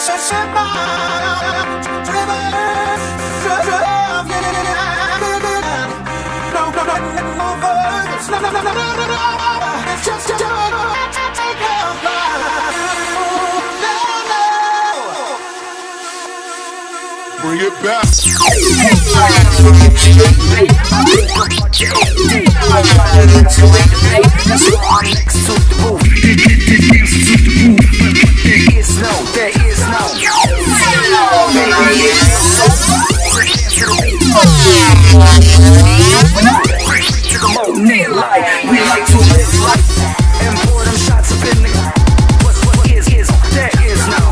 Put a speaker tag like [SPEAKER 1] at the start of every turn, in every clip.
[SPEAKER 1] Bring it back.
[SPEAKER 2] We like to live life and pour them shots up in the. What is there is no.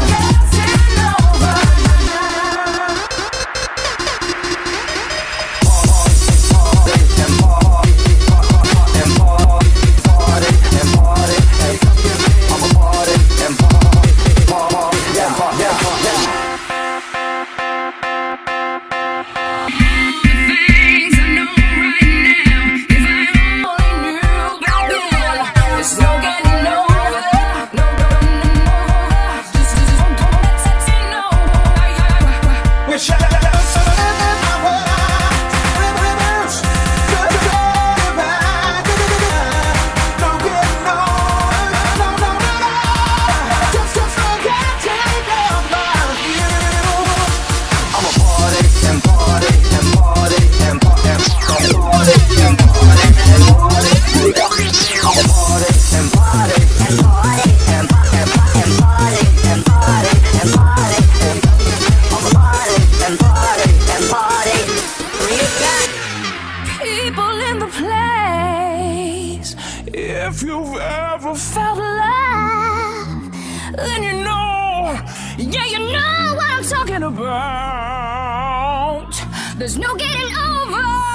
[SPEAKER 3] If you've ever felt love, then you know, yeah, you know what I'm talking about. There's no getting over.